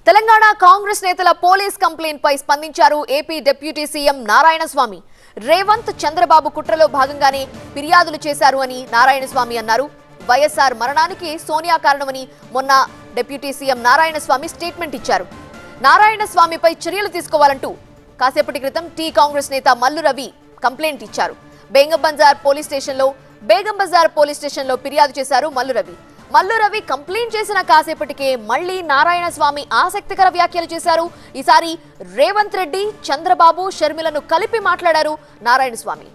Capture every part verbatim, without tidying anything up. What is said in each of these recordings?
తెలంగాణ కాంగ్రెస్ నేతల police complaint పై స్పందించారు AP deputy CM Narayanaswamy. Revanth Chandrababu కుట్రలో భాగంగానే ఫిర్యాదులు చేశారు అని నారాయణస్వామి అన్నారు. వైఎస్ఆర్ మరణానికి సోనియా కారణమని మొన్న డిప్యూటీ సీఎం నారాయణస్వామి స్టేట్మెంట్ ఇచ్చారు. నారాయణస్వామిపై చర్యలు తీసుకోవాలంటూ కాసేపటి క్రితం టీ కాంగ్రెస్ నేత మల్లు రవి కంప్లైంట్ ఇచ్చారు. బేగం బజార్ పోలీస్ స్టేషన్లో బేగం బజార్ పోలీస్ స్టేషన్లో ఫిర్యాదు చేశారు మల్లు రవి. మల్లు రవి కంప్లైంట్ చేసిన కాసేపటికే మళ్లీ నారాయణస్వామి ఆసక్తికర వ్యాఖ్యలు చేశారు. ఈసారి రేవంత్ రెడ్డి, చంద్రబాబు, షర్మిలను కలిపి మాట్లాడారు నారాయణస్వామి.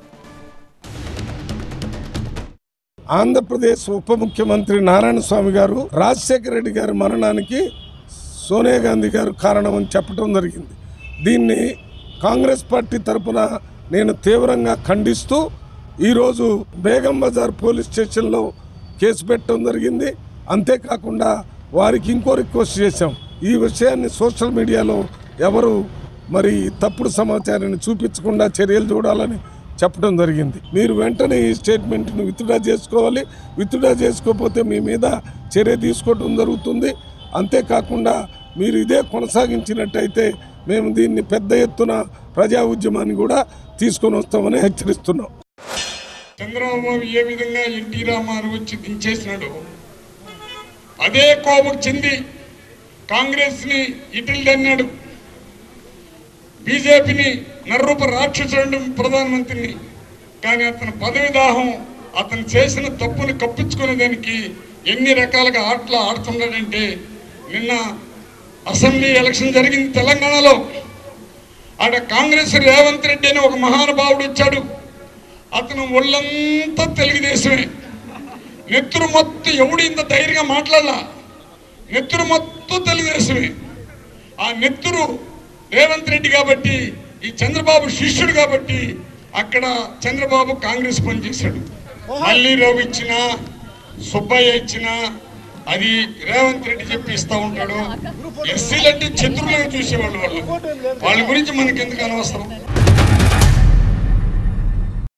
ఆంధ్రప్రదేశ్ ఉప ముఖ్యమంత్రి నారాయణస్వామి గారు రాజశేఖర రెడ్డి గారి మరణానికి సోనియా గాంధీ గారు కారణమని చెప్పడం జరిగింది. దీన్ని కాంగ్రెస్ పార్టీ తరఫున నేను తీవ్రంగా ఖండిస్తూ ఈరోజు బేగం బజార్ పోలీస్ స్టేషన్లో కేసు పెట్టడం జరిగింది. అంతేకాకుండా వారికి ఇంకో రిక్వెస్ట్ చేశాం, ఈ విషయాన్ని సోషల్ మీడియాలో ఎవరు మరి తప్పుడు సమాచారాన్ని చూపించకుండా చర్యలు చూడాలని చెప్పడం జరిగింది. మీరు వెంటనే ఈ స్టేట్మెంట్ను విత్డ్రా చేసుకోవాలి. విత్డ్రా చేసుకోకపోతే మీ మీద చర్య తీసుకోవడం జరుగుతుంది. అంతేకాకుండా మీరు ఇదే కొనసాగించినట్టయితే మేము దీన్ని పెద్ద ఎత్తున ప్రజా ఉద్యమాన్ని కూడా తీసుకొని వస్తామని హెచ్చరిస్తున్నాం. చంద్రబాబు ఏ విధంగా ఎన్టీ రామారావు వచ్చి దించేసినాడు, అదే కోపం చెంది కాంగ్రెస్ ని ఇటలు అన్నాడు, బీజేపీని నర్రూప రాక్షసుడు ప్రధానమంత్రిని. కానీ అతని పదవి దాహం, అతను చేసిన తప్పుని కప్పించుకునేదానికి ఎన్ని రకాలుగా ఆటలు ఆడుతున్నాడంటే, నిన్న అసెంబ్లీ ఎలక్షన్ జరిగింది తెలంగాణలో. ఆడ కాంగ్రెస్ రేవంత్ రెడ్డి అని ఒక మహానుభావుడు వచ్చాడు. అతను ఒళ్ళంతా తెలుగుదేశమే. నెత్తురు మొత్తం ఎవడు ఇంత ధైర్యంగా మాట్లాడాల, నెత్తురు మొత్తం తెలుగుదేశమే. ఆ నెత్తురు రేవంత్ రెడ్డి కాబట్టి, ఈ చంద్రబాబు శిష్యుడు కాబట్టి అక్కడ చంద్రబాబు కాంగ్రెస్ పనిచేశాడు. మళ్ళీ రావు ఇచ్చినా, సుబ్బయ్య ఇచ్చినా అది రేవంత్ రెడ్డి చెప్పి ఇస్తా ఉంటాడు. ఎస్సీలంటే శత్రువులుగా చూసేవాళ్ళు, వాళ్ళు వాళ్ళ గురించి మనకి ఎందుకు అనవసరం.